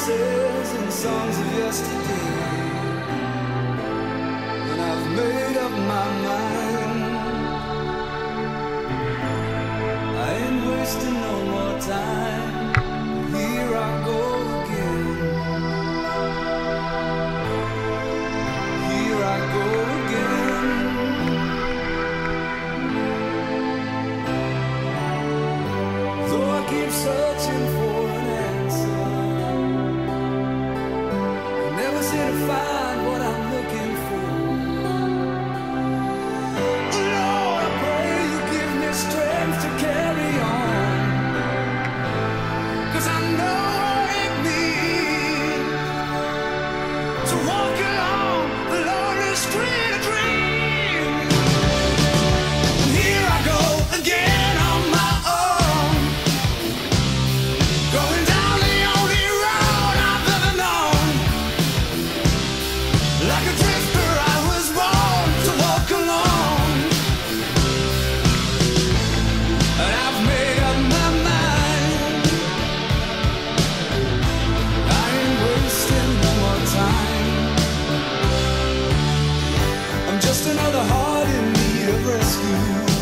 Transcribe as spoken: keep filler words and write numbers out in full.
promises and songs of yesterday, and I've made up my mind. I ain't wasting no more time. Here I go again. Here I go again. Though I keep searching for an answer, I never seem to find what I'm looking for. Lord, I pray you give me strength to carry on, 'cause I know what it means to walk along the lonely street of dreams. And here I go again on my own, going down the only road I've ever known. Like a drifter I was born to walk alone, and I've made up my mind. I ain't wasting no more time. I'm just another heart in need of rescue.